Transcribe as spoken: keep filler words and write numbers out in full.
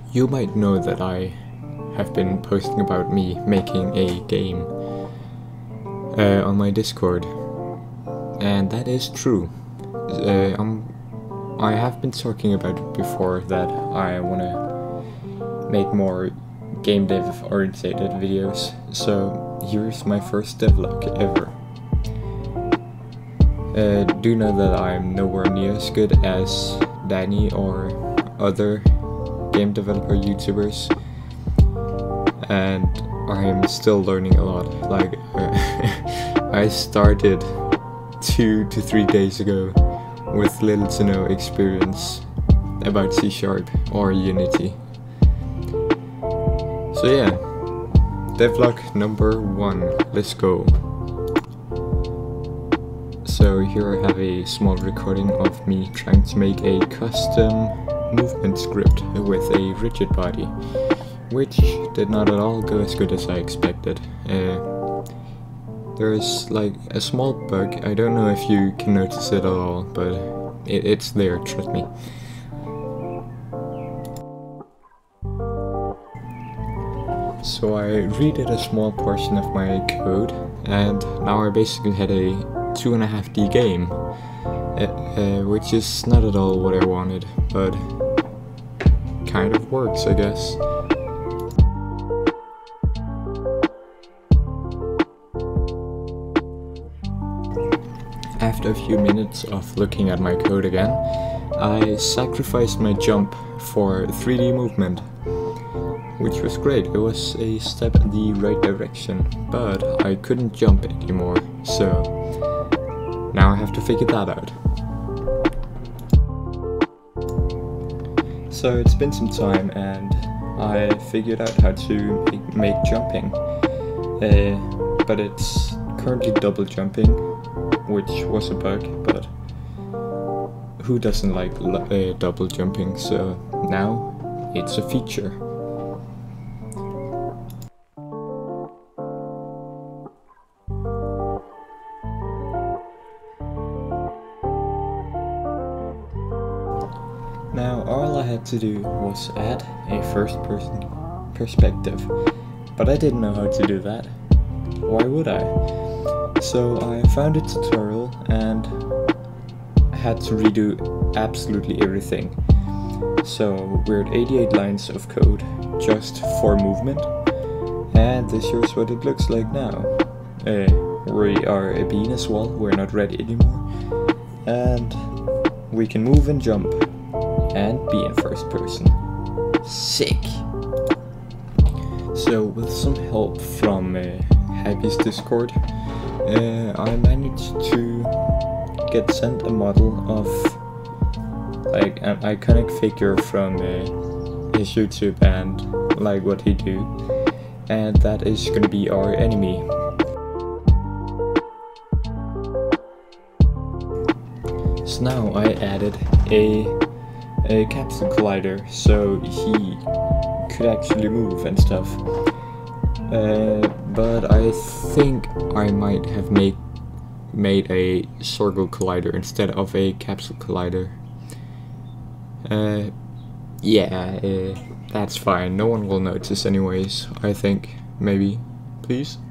You might know that I have been posting about me making a game uh, on my Discord, and that is true. Uh, I'm, I have been talking about it before that I want to make more game dev orientated videos, so here's my first devlog ever. Uh, do know that I'm nowhere near as good as Danny or other game developer YouTubers, and I'm still learning a lot. Like, uh, I started two to three days ago with little to no experience about C Sharp or Unity. So yeah, devlog number one, let's go. So here I have a small recording of me trying to make a custom movement script with a rigid body, which did not at all go as good as I expected. Uh, there's like a small bug, I don't know if you can notice it at all, but it, it's there, trust me. So I redid a small portion of my code, and now I basically had a two and a half D game, uh, uh, which is not at all what I wanted, but kind of works, I guess. After a few minutes of looking at my code again, I sacrificed my jump for three D movement, which was great. It was a step in the right direction, but I couldn't jump anymore, so now I have to figure that out. So it's been some time and I figured out how to make, make jumping, uh, but it's currently double jumping, which was a bug, but who doesn't like uh, double jumping, so now it's a feature. Now all I had to do was add a first person perspective, but I didn't know how to do that. Why would I? So I found a tutorial and had to redo absolutely everything. So we're at eighty-eight lines of code just for movement, and this here's what it looks like now. Uh, we are a bean as well, we're not red anymore, and we can move and jump and be in first person. Sick! So with some help from uh, Habie's Discord, uh, I managed to get sent a model of like an iconic figure from uh, his YouTube and like what he do, and that is gonna be our enemy. So now I added a a capsule collider so he could actually move and stuff, uh, but I think I might have made made a circle collider instead of a capsule collider. Uh, yeah, uh, that's fine, no one will notice anyways, I think, maybe, please.